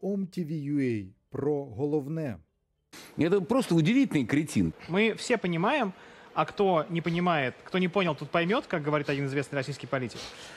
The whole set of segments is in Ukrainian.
OMTV.ua про головне. Это просто удивительный кретин. Мы все понимаем, а кто не понимает, кто не понял, тут поймет, как говорит один известный российский политик,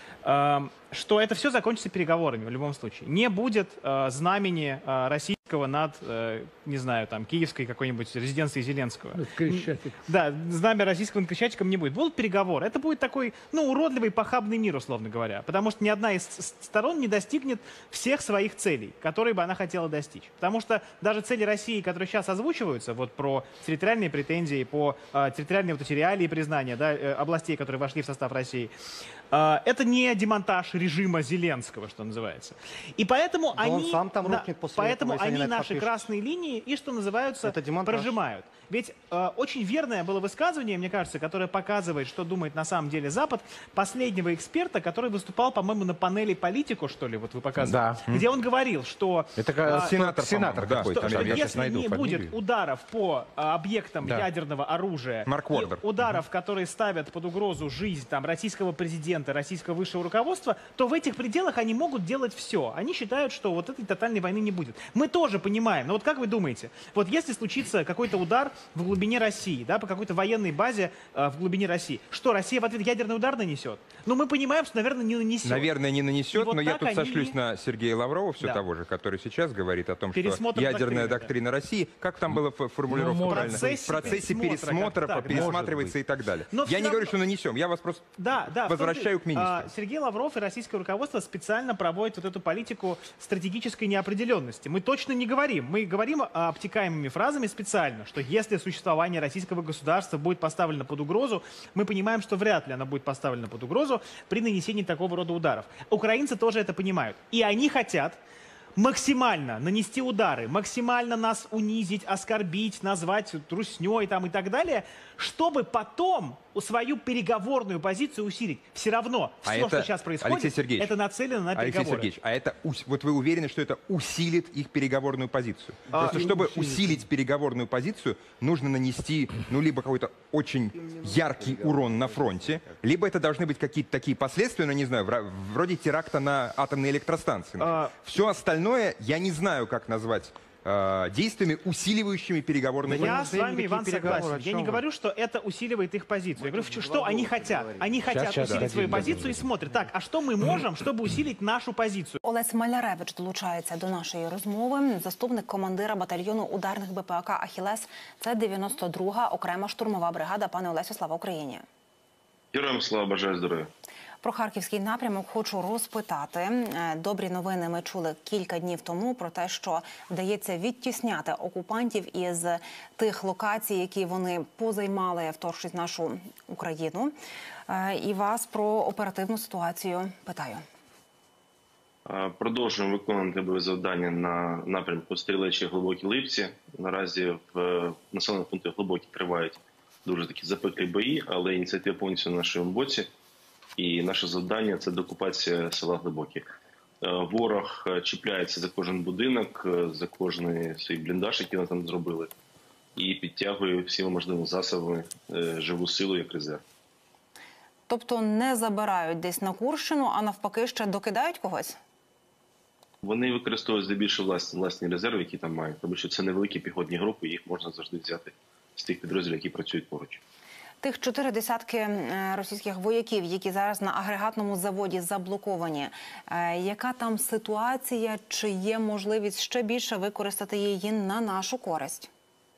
что это все закончится переговорами в любом случае. Не будет знамени российского над, не знаю, там, киевской какой-нибудь резиденцией Зеленского. Крещатик. Да, знамя российского над Крещатиком не будет. Будут переговоры. Это будет такой, ну, уродливый, похабный мир, условно говоря. Потому что ни одна из сторон не достигнет всех своих целей, которые бы она хотела достичь. Потому что даже цели России, которые сейчас озвучиваются, вот про территориальные претензии, по территориальной вот эти реалии признания, да, областей, которые вошли в состав России, это не демонтаж режима Зеленского, что называется. И поэтому они, наши красные линии и, что называется, прожимают. Ведь очень верное было высказывание, мне кажется, которое показывает, что думает на самом деле Запад, последнего эксперта, который выступал, по-моему, на панели «Политику», что ли, вот вы показывали, да. Где он говорил, что... Это сенатор какой-то, что если не будет ударов по объектам ядерного оружия, ударов, которые ставят под угрозу жизнь там, российского президента, российского высшего руководства, то в этих пределах они могут делать все. Они считают, что вот этой тотальной войны не будет. Мы тоже понимаем, но вот как вы думаете, вот если случится какой-то удар в глубине России, да, по какой-то военной базе в глубине России, что Россия в ответ ядерный удар нанесет? Ну, мы понимаем, что, наверное, не нанесет. Наверное, не нанесет, но я тут сошлюсь на Сергея Лаврова, все того же, который сейчас говорит о том, что ядерная доктрина России, как там было формулировка правильно? В процессе пересмотра пересматривается и так далее. Я не говорю, что нанесем, я вас просто возвращаю к министру. Сергей Лавров и российское руководство специально проводят вот эту политику стратегической неопределенности. Мы точно не говорим. Мы говорим обтекаемыми фразами специально, что если существование российского государства будет поставлено под угрозу, мы понимаем, что вряд ли оно будет поставлено под угрозу при нанесении такого рода ударов. Украинцы тоже это понимают. И они хотят максимально нанести удары, максимально нас унизить, оскорбить, назвать труснёй там и так далее, чтобы потом свою переговорную позицию усилить. Все равно все, что сейчас происходит, это нацелено на переговоры. Алексей Сергеевич, а это, вот вы уверены, что это усилит их переговорную позицию? Просто чтобы усилить переговорную позицию, нужно нанести, ну, либо какой-то очень яркий урон на фронте, либо это должны быть какие-то такие последствия, ну, не знаю, вроде теракта на атомной электростанции. Все остальное я не знаю, как назвать действиями, усиливающими переговорные позиции. Я с вами, Иван, согласен. Я не говорю, что это усиливает их позицию. Я говорю, что они хотят. Они хотят усилить свою позицию и смотрят. Так, а что мы можем, чтобы усилить нашу позицию? Олесь Маляревич долучається до нашої розмови. Заступник командира батальйону ударних БПАК «Ахілес». Це 92-га окрема штурмова бригада. Пане Олесю, слава Україні. Героям слава, бажаю здоров'я. Про харківський напрямок хочу розпитати. Добрі новини ми чули кілька днів тому про те, що вдається відтісняти окупантів із тих локацій, які вони позаймали, вторгшись в нашу Україну. І вас про оперативну ситуацію питаю. Продовжуємо виконувати бойові завдання на напрямку Стрілечі, Глибокі Липці. Наразі в населених пунктах Глибокі тривають дуже такі запеклі бої, але ініціатива повністю на нашому боці. І наше завдання – це деокупація села Глибокі. Ворог чіпляється за кожен будинок, за кожний свій бліндаж, який вони там зробили, і підтягує всіма можливими засобами живу силу як резерв. Тобто не забирають десь на Курщину, а навпаки ще докидають когось? Вони використовують здебільшого власні резерви, які там мають, тому що це невеликі піхотні групи, їх можна завжди взяти з тих підрозділів, які працюють поруч. Тих 4 десятки російських вояків, які зараз на агрегатному заводі заблоковані, яка там ситуація, чи є можливість ще більше використати її на нашу користь?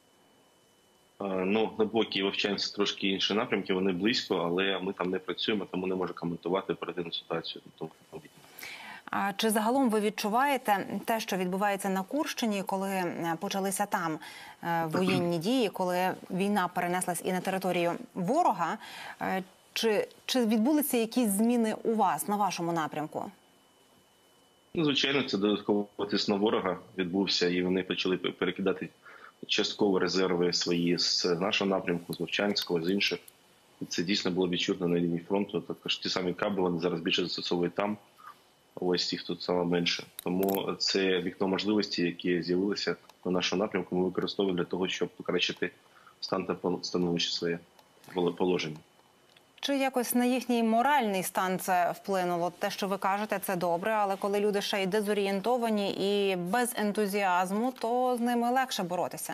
Ну, Глибокі і Вовчанці трошки інші напрямки, вони близько, але ми там не працюємо, тому не можу коментувати оперативну ситуацію. Чи загалом ви відчуваєте те, що відбувається на Курщині, коли почалися там воєнні дії, коли війна перенеслась і на територію ворога, чи відбулися якісь зміни у вас, на вашому напрямку? Ну, звичайно, це додатково тиск на ворога відбувся, і вони почали перекидати частково резерви свої з нашого напрямку, з Вовчанського, з інших. І це дійсно було відчутно на лінії фронту. Також ті самі каби вони зараз більше застосовують там. Ось їх тут саме менше. Тому це вікно можливості, які з'явилися на нашому напрямку, ми використовуємо для того, щоб покращити стан та становище своє положення. Чи якось на їхній моральний стан це вплинуло? Те, що ви кажете, це добре, але коли люди ще й дезорієнтовані і без ентузіазму, то з ними легше боротися.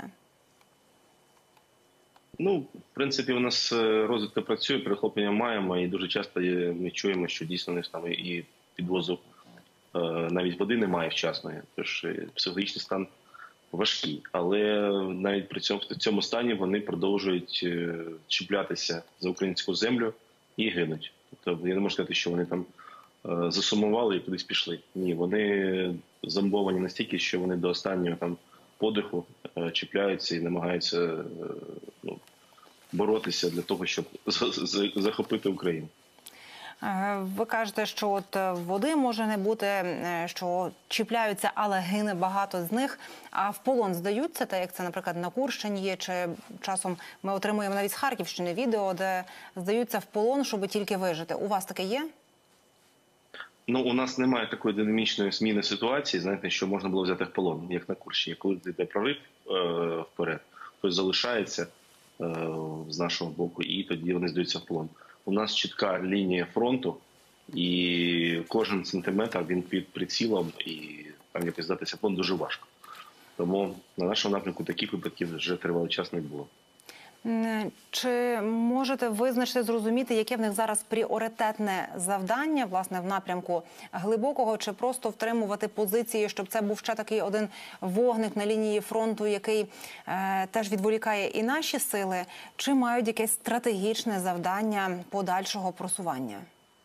Ну, в принципі, у нас розвідка працює, перехоплення маємо, і дуже часто ми чуємо, що дійсно не там і підвозу навіть води немає вчасної, тож психологічний стан важкий. Але навіть при цьому в цьому стані вони продовжують чіплятися за українську землю і гинуть. Тобто я не можу сказати, що вони там засумували і кудись пішли. Ні, вони зомбовані настільки, що вони до останнього там подиху чіпляються і намагаються боротися для того, щоб захопити Україну. Ви кажете, що от води може не бути, що чіпляються, але гине багато з них. А в полон здаються, так як це, наприклад, на Курщині є, чи часом ми отримуємо навіть з Харківщини відео, де здаються в полон, щоб тільки вижити. У вас таке є? Ну, у нас немає такої динамічної зміни ситуації, знаєте, що можна було взяти в полон, як на Курщині. Коли йде прорив вперед, хтось залишається з нашого боку, і тоді вони здаються в полон. У нас чітка лінія фронту, і кожен сантиметр він під прицілом, і там якось здатися в полон дуже важко. Тому на нашому напрямку таких випадків вже тривалий час не було. Чи можете визначити, зрозуміти, яке в них зараз пріоритетне завдання, власне, в напрямку Глибокого, чи просто втримувати позиції, щоб це був ще такий один вогник на лінії фронту, який теж відволікає і наші сили, чи мають якесь стратегічне завдання подальшого просування?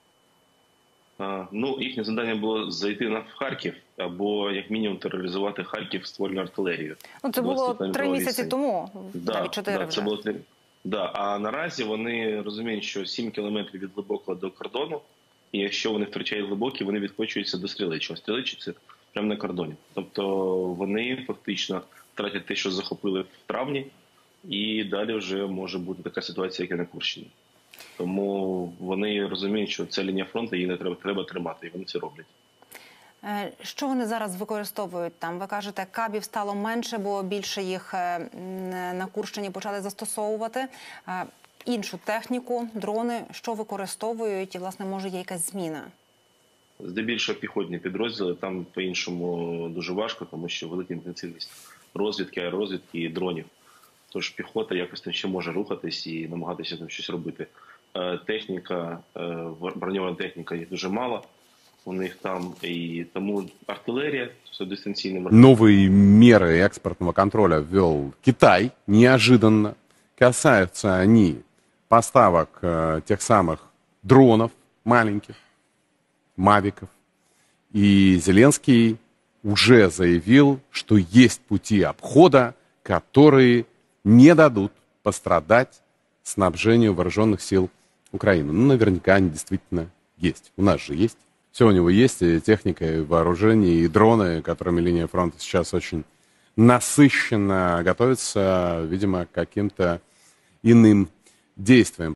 Ну, їхнє завдання було зайти в Харків, або, як мінімум, тероризувати Харків ствольною артилерією. Ну, це було 3 місяці тому, навіть 4 вже. Це було 3. Да. А наразі вони розуміють, що 7 кілометрів від Глибокого до кордону, і якщо вони втрачають Глибокий, вони відкочуються до Стрілечого. Стрілечий – це прямо на кордоні. Тобто вони фактично втратять те, що захопили в травні, і далі вже може бути така ситуація, як і на Курщині. Тому вони розуміють, що це лінія фронту, її не треба тримати, і вони це роблять. Що вони зараз використовують там? Ви кажете, кабів стало менше, бо більше їх на Курщині почали застосовувати. Іншу техніку, дрони, що використовують і, власне, може є якась зміна? Здебільшого піхотні підрозділи, там по-іншому дуже важко, тому що велика інтенсивність розвідки, аеророзвідки і дронів. Тож піхота якось там ще може рухатись і намагатися там щось робити. Техніка, броньована техніка їх дуже мало у них там, и тому артиллерия, все дистанционно. Новые меры экспортного контроля ввел Китай неожиданно. Касаются они поставок тех самых дронов маленьких, мавиков. И Зеленский уже заявил, что есть пути обхода, которые не дадут пострадать снабжению вооруженных сил Украины. Ну, наверняка они действительно есть. У нас же есть. Все у него есть, и техника, и вооружение, и дроны, которыми линия фронта сейчас очень насыщенно готовится, видимо, к каким-то иным действиям.